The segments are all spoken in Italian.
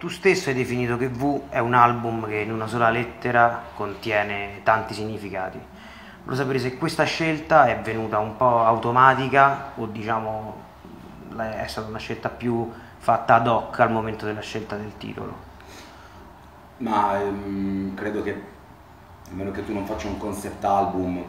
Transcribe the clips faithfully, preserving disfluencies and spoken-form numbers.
tu stesso hai definito che V è un album che in una sola lettera contiene tanti significati. Volevo sapere se questa scelta è venuta un po' automatica o diciamo è stata una scelta più fatta ad hoc al momento della scelta del titolo. Ma ehm, credo che, a meno che tu non faccia un concept album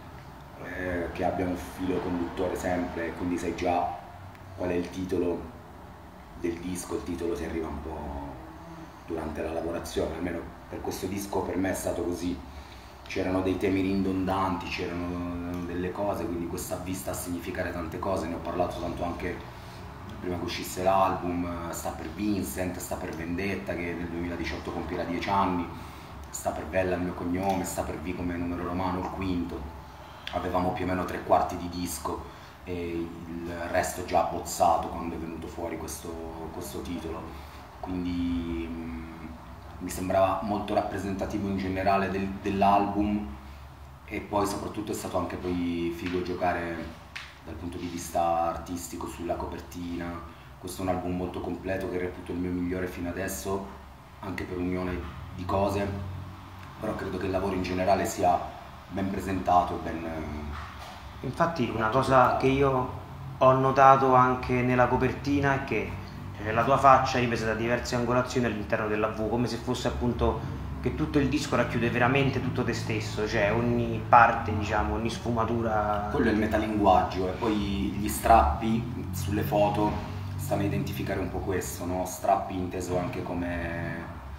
eh, che abbia un filo conduttore sempre, quindi sai già qual è il titolo del disco, il titolo ti arriva un po' durante la lavorazione, almeno per questo disco per me è stato così. C'erano dei temi ridondanti, c'erano delle cose, quindi questa vista a significare tante cose, ne ho parlato tanto anche prima che uscisse l'album. Sta per Vincent, sta per Vendetta che nel duemiladiciotto compirà dieci anni, sta per Bella il mio cognome, sta per V come numero romano il quinto. Avevamo più o meno tre quarti di disco e il resto già abbozzato quando è venuto fuori questo, questo titolo, quindi mh, mi sembrava molto rappresentativo in generale del, dell'album, e poi soprattutto è stato anche poi figo giocare dal punto di vista artistico sulla copertina. Questo è un album molto completo che reputo il mio migliore fino adesso, anche per unione di cose, però credo che il lavoro in generale sia ben presentato e ben... Infatti una cosa che io ho notato anche nella copertina è che c'è la tua faccia ripresa da diverse angolazioni all'interno della V, come se fosse appunto che tutto il disco racchiude veramente tutto te stesso, cioè ogni parte, diciamo, ogni sfumatura. Quello è il metalinguaggio, e poi gli strappi sulle foto stanno a identificare un po' questo, no? Strappi inteso anche come,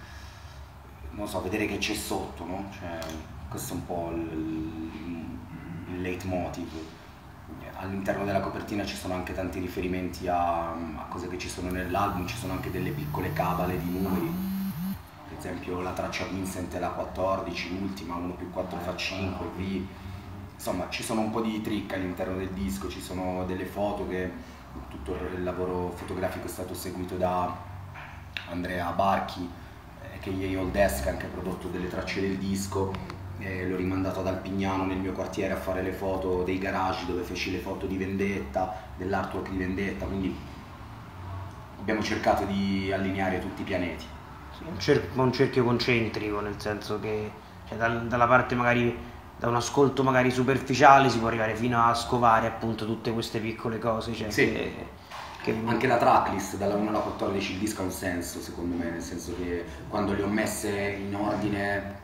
non so, vedere che c'è sotto, no? Cioè, questo è un po' il, il leitmotiv. All'interno della copertina ci sono anche tanti riferimenti a, a cose che ci sono nell'album, ci sono anche delle piccole cabale di numeri, per esempio la traccia Vincent è la quattordici, l'ultima, uno più quattro fa cinque, V. Insomma, ci sono un po' di trick all'interno del disco, ci sono delle foto che tutto il lavoro fotografico è stato seguito da Andrea Barchi, eh, che è Old Desk, ha anche prodotto delle tracce del disco. Eh, l'ho rimandato ad Alpignano nel mio quartiere a fare le foto dei garage dove feci le foto di Vendetta, dell'artwork di Vendetta, quindi abbiamo cercato di allineare tutti i pianeti. Un, cer- un cerchio concentrico, nel senso che cioè, dal, dalla parte magari da un ascolto magari superficiale si può arrivare fino a scovare appunto tutte queste piccole cose, cioè sì. che, che... Anche la tracklist dalla uno alla quattordici, il disco ha un senso secondo me, nel senso che quando le ho messe in ordine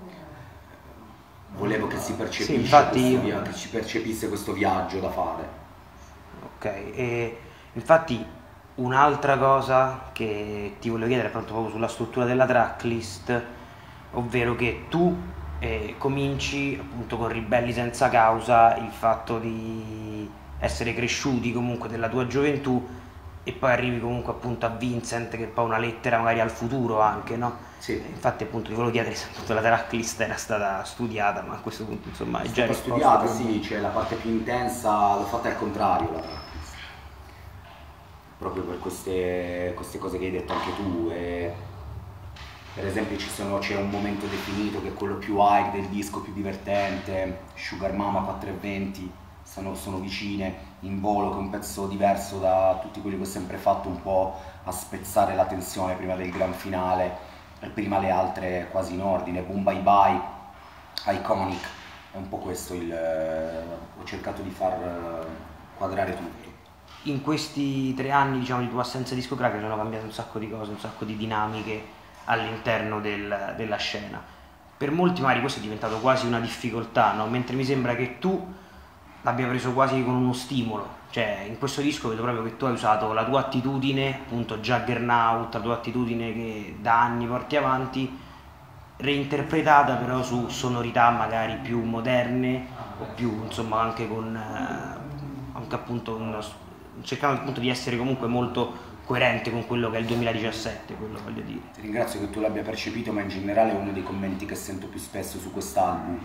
volevo che si percepisse, sì, infatti, via, che si percepisse questo viaggio da fare. Ok, e infatti un'altra cosa che ti volevo chiedere è proprio sulla struttura della tracklist, ovvero che tu eh, cominci appunto con Ribelli senza causa, il fatto di essere cresciuti comunque della tua gioventù, e poi arrivi comunque appunto a Vincent, che è poi una lettera magari al futuro anche, no? Sì. Infatti appunto ti volevo chiedere se appunto la tracklist era stata studiata, ma a questo punto insomma è è già stata studiata, sì, cioè la parte più intensa l'ho fatta al contrario la tracklist, proprio per queste, queste cose che hai detto anche tu. E per esempio ci sono, c'è un momento definito che è quello più high del disco, più divertente, Sugar Mama quattro e venti sono, sono vicine, In volo che è un pezzo diverso da tutti quelli che ho sempre fatto, un po' a spezzare la tensione prima del gran finale, e prima le altre quasi in ordine, Boom Bye Bye, Iconic, è un po' questo il... ho cercato di far quadrare tutto. In questi tre anni, diciamo, di tua assenza discografica sono cambiate un sacco di cose, un sacco di dinamiche all'interno del, della scena. Per molti magari questo è diventato quasi una difficoltà, no? Mentre mi sembra che tu l'abbia preso quasi con uno stimolo, cioè in questo disco vedo proprio che tu hai usato la tua attitudine, appunto Juggernaut, la tua attitudine che da anni porti avanti, reinterpretata però su sonorità magari più moderne o più insomma anche con eh, anche appunto un, cercando appunto di essere comunque molto coerente con quello che è il duemiladiciassette, quello voglio dire. Ti ringrazio che tu l'abbia percepito, ma in generale è uno dei commenti che sento più spesso su quest'album.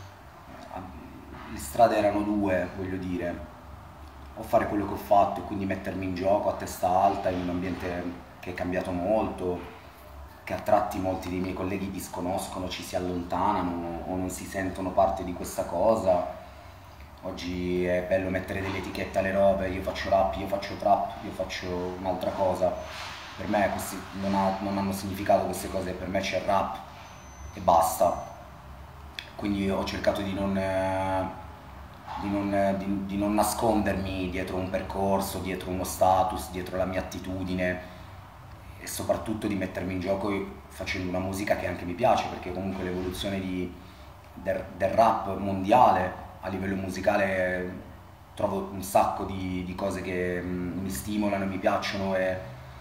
Le strade erano due, voglio dire, o fare quello che ho fatto e quindi mettermi in gioco a testa alta in un ambiente che è cambiato molto, che a tratti molti dei miei colleghi disconoscono, ci si allontanano o non si sentono parte di questa cosa. Oggi è bello mettere delle etichette alle robe, io faccio rap, io faccio trap, io faccio un'altra cosa, per me questi non, ha, non hanno significato queste cose, per me c'è il rap e basta. Quindi ho cercato di non, eh, di, non, eh, di, di non nascondermi dietro un percorso, dietro uno status, dietro la mia attitudine, e soprattutto di mettermi in gioco facendo una musica che anche mi piace, perché comunque l'evoluzione di, del, del rap mondiale a livello musicale trovo un sacco di, di cose che mh, mi stimolano e mi piacciono, e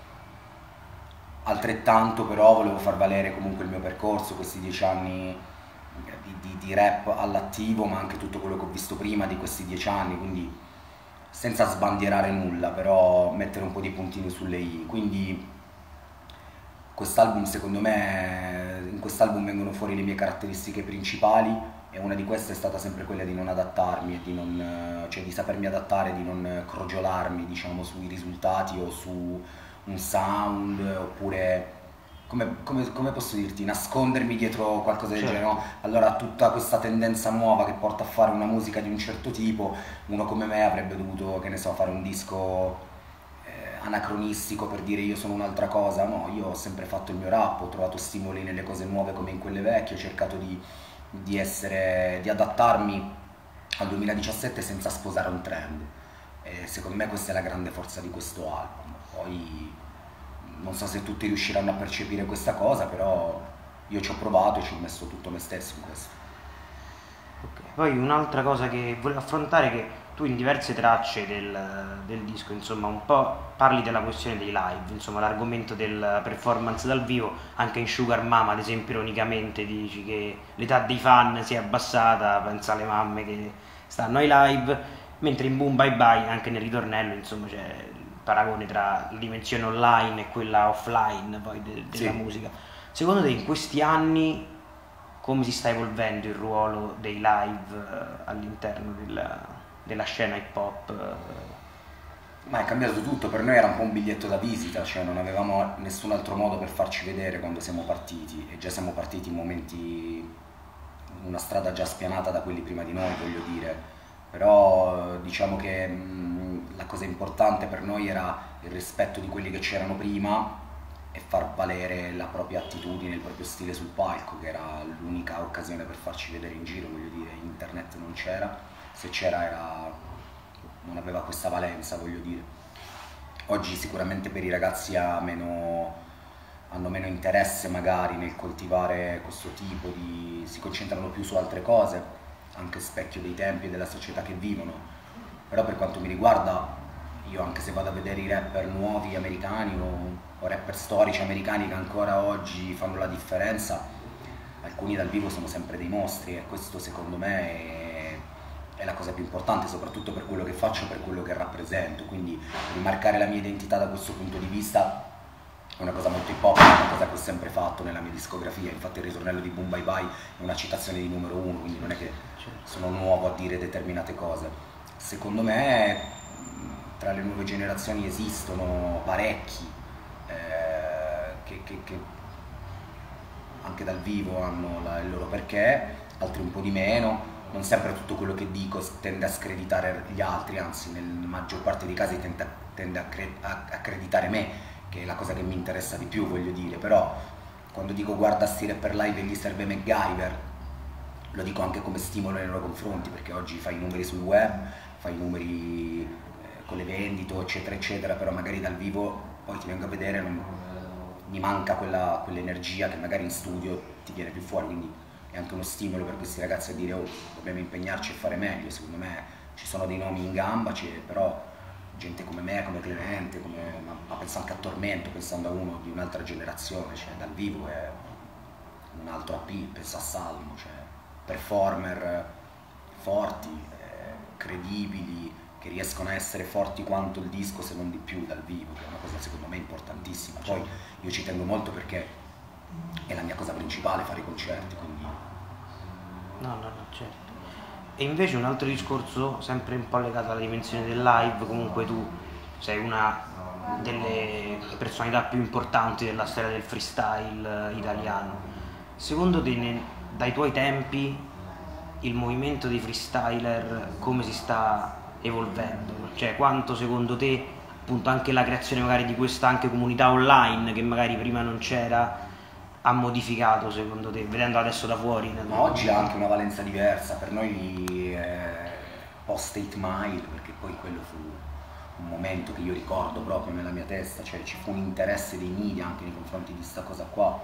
altrettanto però volevo far valere comunque il mio percorso, questi dieci anni di, di, di rap all'attivo, ma anche tutto quello che ho visto prima di questi dieci anni, quindi senza sbandierare nulla, però mettere un po' di puntini sulle i. Quindi quest'album, secondo me, in quest'album vengono fuori le mie caratteristiche principali, e una di queste è stata sempre quella di non adattarmi, e di non, cioè di sapermi adattare, di non crogiolarmi, diciamo, sui risultati o su un sound, oppure come, come, come posso dirti, nascondermi dietro qualcosa del Certo. genere, no? Allora tutta questa tendenza nuova che porta a fare una musica di un certo tipo, uno come me avrebbe dovuto, che ne so, fare un disco anacronistico per dire io sono un'altra cosa. No, io ho sempre fatto il mio rap, ho trovato stimoli nelle cose nuove come in quelle vecchie, ho cercato di, di essere, di adattarmi al duemiladiciassette senza sposare un trend, e secondo me questa è la grande forza di questo album. Poi non so se tutti riusciranno a percepire questa cosa, però io ci ho provato e ci ho messo tutto me stesso in questo. Ok. Poi un'altra cosa che volevo affrontare è che tu in diverse tracce del, del disco, insomma, un po' parli della questione dei live, insomma, l'argomento del performance dal vivo. Anche in Sugar Mama, ad esempio, ironicamente dici che l'età dei fan si è abbassata, pensa alle mamme che stanno ai live, mentre in Boom Bye Bye, anche nel ritornello, insomma, c'è il paragone tra la dimensione online e quella offline poi de- della Sì. musica. Secondo te in questi anni come si sta evolvendo il ruolo dei live eh, all'interno della, della scena hip hop? eh? Ma è cambiato tutto, per noi era un po' un biglietto da visita, cioè non avevamo nessun altro modo per farci vedere quando siamo partiti, e già siamo partiti in momenti, una strada già spianata da quelli prima di noi, voglio dire. Però eh, diciamo che mh, la cosa importante per noi era il rispetto di quelli che c'erano prima e far valere la propria attitudine, il proprio stile sul palco, che era l'unica occasione per farci vedere in giro, voglio dire. Internet non c'era, se c'era era, non aveva questa valenza, voglio dire. Oggi sicuramente per i ragazzi ha meno, hanno meno interesse magari nel coltivare questo tipo di, si concentrano più su altre cose, anche specchio dei tempi e della società che vivono. Però per quanto mi riguarda, io anche se vado a vedere i rapper nuovi americani o, o rapper storici americani che ancora oggi fanno la differenza, alcuni dal vivo sono sempre dei mostri, e questo secondo me è, è la cosa più importante, soprattutto per quello che faccio e per quello che rappresento. Quindi rimarcare la mia identità da questo punto di vista è una cosa molto hip hop, è una cosa che ho sempre fatto nella mia discografia. Infatti il ritornello di Boom Bye Bye è una citazione di numero uno, quindi non è che sono nuovo a dire determinate cose. Secondo me tra le nuove generazioni esistono parecchi eh, che, che, che anche dal vivo hanno la, il loro perché, altri un po' di meno. Non sempre tutto quello che dico tende a screditare gli altri, anzi nella maggior parte dei casi tende, tende a, cre- a accreditare me, che è la cosa che mi interessa di più, voglio dire. Però quando dico guarda sti rapper live e gli serve MacGyver, lo dico anche come stimolo nei loro confronti, perché oggi fai i numeri sul web, fai i numeri eh, con le vendite eccetera eccetera, però magari dal vivo poi ti vengo a vedere, non, mi manca quella, quell'energia che magari in studio ti viene più fuori. Quindi è anche uno stimolo per questi ragazzi a dire oh, dobbiamo impegnarci e fare meglio. Secondo me ci sono dei nomi in gamba, però gente come me, come Clemente, come, ma, ma penso anche a Tormento, pensando a uno di un'altra generazione, cioè dal vivo è un altro A P, penso a Salmo, cioè performer forti, eh, credibili, che riescono a essere forti quanto il disco se non di più dal vivo, che è una cosa secondo me importantissima. Poi io ci tengo molto perché è la mia cosa principale fare i concerti, quindi No, no, no, certo. E invece un altro discorso, sempre un po' legato alla dimensione del live, comunque tu sei una delle personalità più importanti della storia del freestyle italiano. Secondo te, ne- dai tuoi tempi, il movimento dei freestyler come si sta evolvendo? Cioè, quanto secondo te appunto anche la creazione magari di questa anche comunità online che magari prima non c'era ha modificato secondo te, vedendo adesso da fuori? Ma oggi ha anche una valenza diversa, per noi è post eight mile, perché poi quello fu un momento che io ricordo proprio nella mia testa, cioè ci fu un interesse dei media anche nei confronti di questa cosa qua,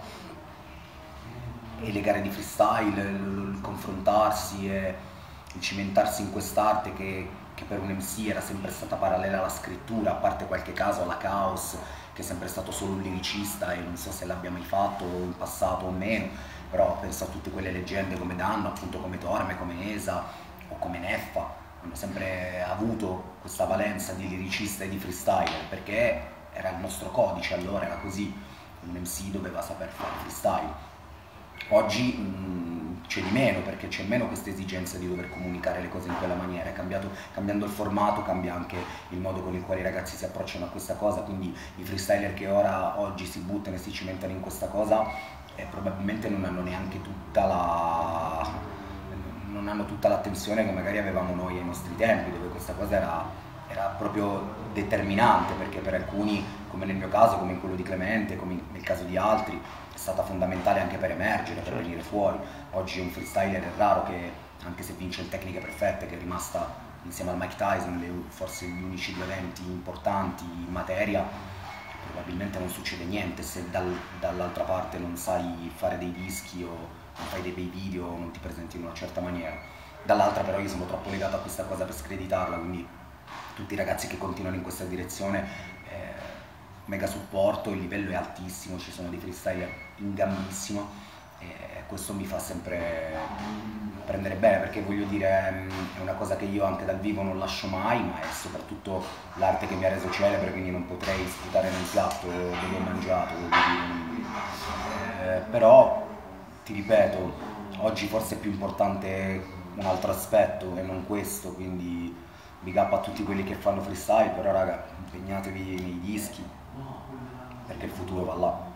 e le gare di freestyle, il, il confrontarsi e il cimentarsi in quest'arte che, che per un M C era sempre stata parallela alla scrittura, a parte qualche caso alla Caos, che è sempre stato solo un liricista e non so se l'abbia mai fatto in passato o meno, però penso a tutte quelle leggende come Danno, appunto come Torme, come Esa o come Neffa, hanno sempre avuto questa valenza di liricista e di freestyler, perché era il nostro codice, allora era così, un M C doveva saper fare freestyle. Oggi mh, c'è di meno, perché c'è meno questa esigenza di dover comunicare le cose in quella maniera, è cambiato, cambiando il formato cambia anche il modo con il quale i ragazzi si approcciano a questa cosa, quindi i freestyler che ora oggi si buttano e si cimentano in questa cosa eh, probabilmente non hanno neanche tutta la... non hanno tutta l'attenzione che magari avevamo noi ai nostri tempi, dove questa cosa era, era proprio determinante, perché per alcuni, come nel mio caso, come in quello di Clemente, come nel caso di altri, è stata fondamentale anche per emergere, per venire fuori. Oggi un freestyler è raro che, anche se vince il Tecniche Perfette, che è rimasta insieme al Mike Tyson le, forse gli unici due eventi importanti in materia, probabilmente non succede niente se dal, dall'altra parte non sai fare dei dischi o non fai dei bei video o non ti presenti in una certa maniera. Dall'altra però io sono troppo legato a questa cosa per screditarla, quindi tutti i ragazzi che continuano in questa direzione, eh, mega supporto, il livello è altissimo, ci sono dei freestyler in gambissimo e questo mi fa sempre prendere bene, perché voglio dire è una cosa che io anche dal vivo non lascio mai, ma è soprattutto l'arte che mi ha reso celebre, quindi non potrei sputare nel piatto dove ho mangiato, voglio dire. Eh, però ti ripeto, oggi forse è più importante un altro aspetto e non questo, quindi big up a tutti quelli che fanno freestyle, però raga, impegnatevi nei dischi, perché il futuro va là.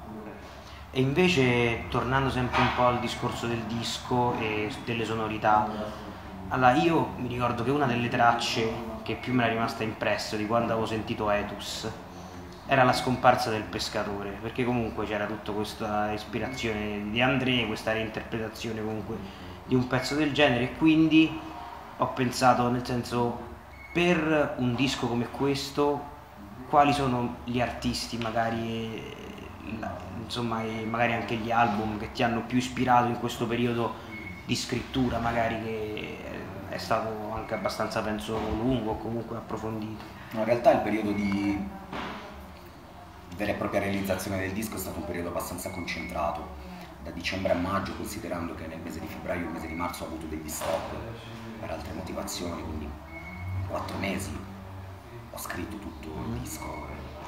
E invece, tornando sempre un po' al discorso del disco e delle sonorità, allora io mi ricordo che una delle tracce che più mi era rimasta impressa di quando avevo sentito Etus era la scomparsa del pescatore, perché comunque c'era tutta questa ispirazione di André, questa reinterpretazione comunque di un pezzo del genere, e quindi ho pensato, nel senso, per un disco come questo quali sono gli artisti magari, insomma, e magari anche gli album che ti hanno più ispirato in questo periodo di scrittura, magari che è stato anche abbastanza, penso, lungo o comunque approfondito? In realtà il periodo di vera e propria realizzazione del disco è stato un periodo abbastanza concentrato, da dicembre a maggio, considerando che nel mese di febbraio e il mese di marzo ho avuto degli stop per altre motivazioni, quindi in quattro mesi ho scritto tutto il disco, ho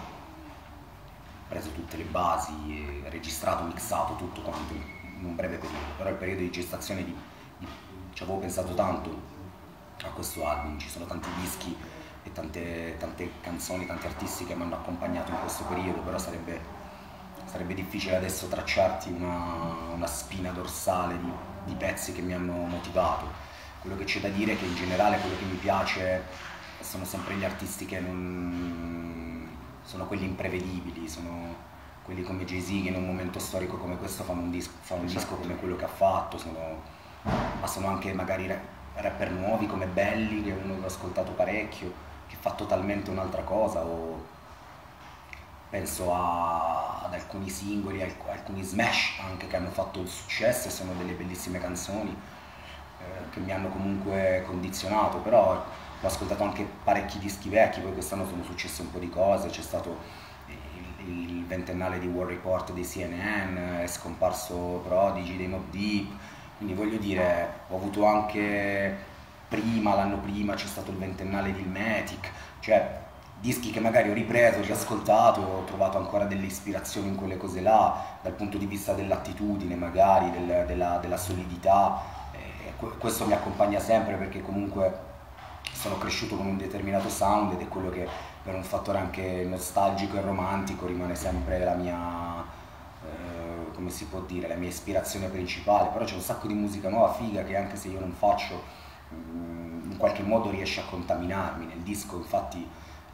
preso tutte le basi, registrato, mixato tutto quanto in un breve periodo, però il periodo di gestazione di, di, ci avevo pensato tanto a questo album, ci sono tanti dischi e tante, tante canzoni, tanti artisti che mi hanno accompagnato in questo periodo, però sarebbe, sarebbe difficile adesso tracciarti una, una spina dorsale di, di pezzi che mi hanno motivato. Quello che c'è da dire è che in generale quello che mi piace sono sempre gli artisti che non... sono quelli imprevedibili, sono quelli come Jay-Z che in un momento storico come questo fanno un disco, fanno un disco come quello che ha fatto, sono... ma sono anche magari rapper nuovi come Belli, che uno che ho ascoltato parecchio, che fa totalmente un'altra cosa, o penso a... ad alcuni singoli, a alcuni smash anche che hanno fatto il successo e sono delle bellissime canzoni eh, che mi hanno comunque condizionato, però ho ascoltato anche parecchi dischi vecchi, poi quest'anno sono successe un po' di cose, c'è stato il, il ventennale di War Report dei C N N, è scomparso Prodigy dei Mobb Deep, quindi voglio dire, ho avuto anche prima, l'anno prima c'è stato il ventennale di Ilmatic, cioè dischi che magari ho ripreso, ho riascoltato, ho trovato ancora delle ispirazioni in quelle cose là, dal punto di vista dell'attitudine magari, del, della, della solidità, e questo mi accompagna sempre perché comunque sono cresciuto con un determinato sound ed è quello che per un fattore anche nostalgico e romantico rimane sempre la mia, eh, come si può dire, la mia ispirazione principale, però c'è un sacco di musica nuova, figa, che anche se io non faccio, in qualche modo riesce a contaminarmi nel disco, infatti eh,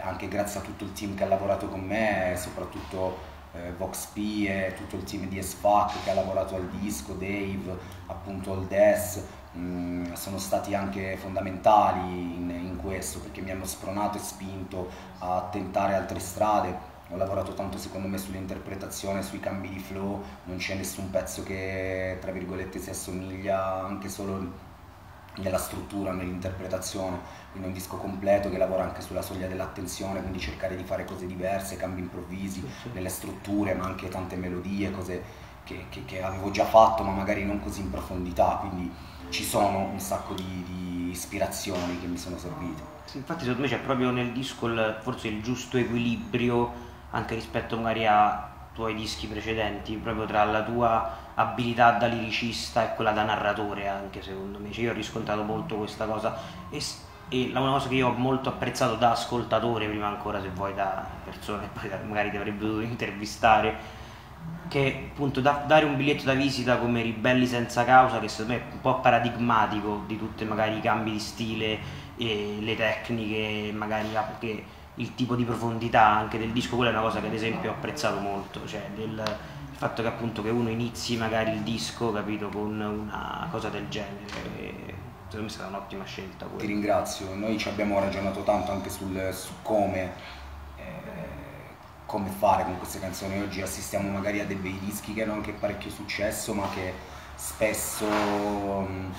anche grazie a tutto il team che ha lavorato con me, soprattutto eh, Vox P e tutto il team di S-Fuck che ha lavorato al disco, Dave, appunto il Des, mh, sono stati anche fondamentali in, in questo, perché mi hanno spronato e spinto a tentare altre strade. Ho lavorato tanto secondo me sull'interpretazione, sui cambi di flow, non c'è nessun pezzo che tra virgolette si assomiglia anche solo nella struttura, nell'interpretazione, quindi è un disco completo che lavora anche sulla soglia dell'attenzione, quindi cercare di fare cose diverse, cambi improvvisi Sì, sì. nelle strutture, ma anche tante melodie, cose che, che- che avevo già fatto ma magari non così in profondità, quindi ci sono un sacco di, di ispirazioni che mi sono servite. Sì, infatti secondo me c'è proprio nel disco il- forse il giusto equilibrio anche rispetto magari a tuoi dischi precedenti, proprio tra la tua abilità da liricista e quella da narratore anche secondo me. Cioè, io ho riscontrato molto questa cosa e, s- e la una cosa che io ho molto apprezzato da ascoltatore, prima ancora se vuoi da persone che poi magari ti avrebbe dovuto intervistare, che appunto da- dare un biglietto da visita come Ribelli senza causa, che secondo me è un po' paradigmatico di tutti magari i cambi di stile e le tecniche, magari anche il tipo di profondità anche del disco, quella è una cosa che ad esempio ho apprezzato molto, cioè del, il fatto che appunto che uno inizi magari il disco, capito, con una cosa del genere, e secondo me è stata un'ottima scelta Ti quella. ringrazio, noi ci abbiamo ragionato tanto anche sul, su come, eh, come fare con queste canzoni. Oggi assistiamo magari a dei bei dischi che hanno anche parecchio successo, ma che spesso, mh,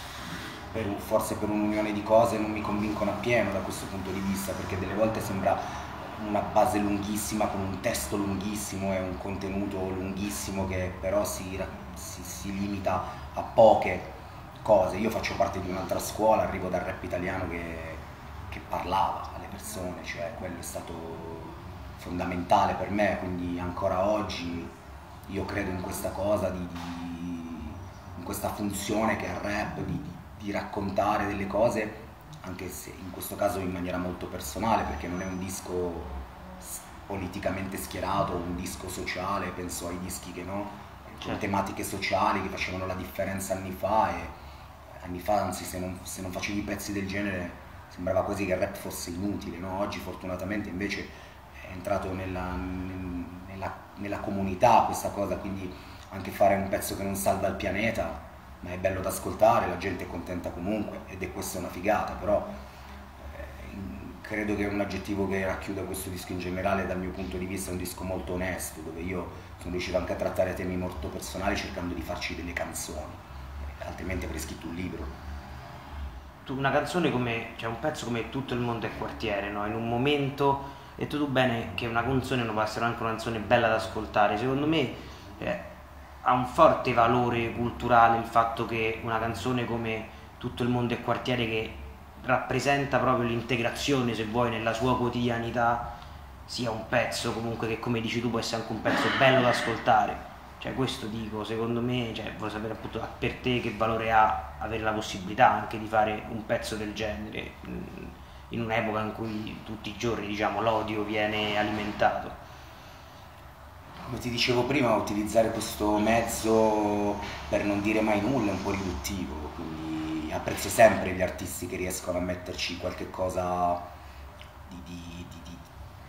per un- forse per un'unione di cose, non mi convincono appieno da questo punto di vista, perché delle volte sembra una base lunghissima con un testo lunghissimo e un contenuto lunghissimo che però si, ra- si- si limita a poche cose. Io faccio parte di un'altra scuola, arrivo dal rap italiano che, che parlava alle persone, cioè quello è stato fondamentale per me, quindi ancora oggi io credo in questa cosa, di, di- in questa funzione che ha il rap, di, di- di raccontare delle cose, anche se in questo caso in maniera molto personale, perché non è un disco s- politicamente schierato, un disco sociale, penso ai dischi che no, con Certo. tematiche sociali che facevano la differenza anni fa e anni fa, anzi, se non, se non facevi pezzi del genere sembrava quasi che il rap fosse inutile, no? Oggi fortunatamente invece è entrato nella, nella, nella comunità questa cosa, quindi anche fare un pezzo che non salva il pianeta, ma è bello da ascoltare, la gente è contenta comunque ed è questa una figata, però eh, in- credo che un aggettivo che racchiuda questo disco in generale dal mio punto di vista è un disco molto onesto, dove io sono riuscito anche a trattare temi molto personali cercando di farci delle canzoni, altrimenti avrei scritto un libro. Tu- una canzone come, cioè un pezzo come Tutto il mondo è quartiere, no? In un momento, hai detto tu bene che una canzone non può essere anche una canzone bella da ascoltare, secondo me eh, ha un forte valore culturale il fatto che una canzone come Tutto il mondo è quartiere, che rappresenta proprio l'integrazione, se vuoi, nella sua quotidianità, sia un pezzo comunque che, come dici tu, può essere anche un pezzo bello da ascoltare. Cioè questo dico, secondo me, cioè, voglio sapere appunto per te che valore ha avere la possibilità anche di fare un pezzo del genere mh, in un'epoca in cui tutti i giorni, diciamo, l'odio viene alimentato. Come ti dicevo prima, utilizzare questo mezzo per non dire mai nulla è un po' riduttivo, quindi apprezzo sempre gli artisti che riescono a metterci qualche cosa di, di- di- di-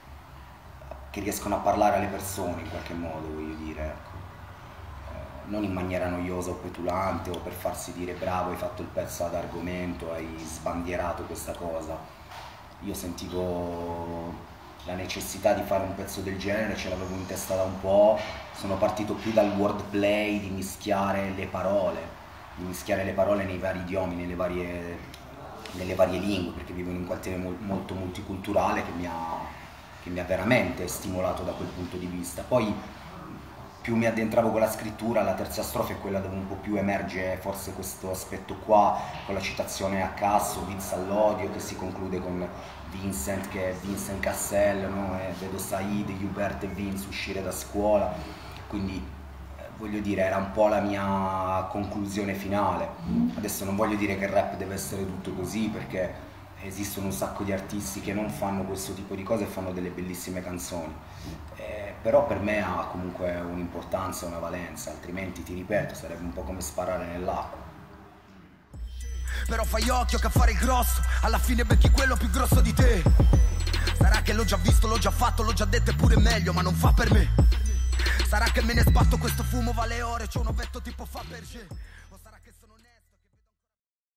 che riescono a parlare alle persone in qualche modo, voglio dire, ecco. Eh, non in maniera noiosa o petulante o per farsi dire bravo, hai fatto il pezzo ad argomento, hai sbandierato questa cosa. Io sentivo la necessità di fare un pezzo del genere, ce l'avevo in testa da un po', sono partito più dal wordplay, di mischiare le parole, di mischiare le parole nei vari idiomi, nelle varie, nelle varie lingue, perché vivo in un quartiere mol- molto multiculturale che mi ha, che mi ha veramente stimolato da quel punto di vista. Poi più mi addentravo con la scrittura, la terza strofa è quella dove un po' più emerge forse questo aspetto qua, con la citazione a Casso, Vince all'odio, che si conclude con Vincent, che è Vincent Cassel, no? E vedo Said, Hubert e Vince uscire da scuola, quindi eh, voglio dire, era un po' la mia conclusione finale. Adesso non voglio dire che il rap deve essere tutto così, perché esistono un sacco di artisti che non fanno questo tipo di cose e fanno delle bellissime canzoni. Eh, però per me ha comunque un'importanza, una valenza, altrimenti ti ripeto sarebbe un po' come sparare nell'acqua. Però fai occhio che a fare il grosso alla fine becchi quello più grosso di te. Sarà che l'ho già visto, l'ho già fatto, l'ho già detto, è pure meglio, ma non fa per me. Sarà che me ne sbatto questo fumo, vale ore, c'ho un ovetto tipo Fabergé.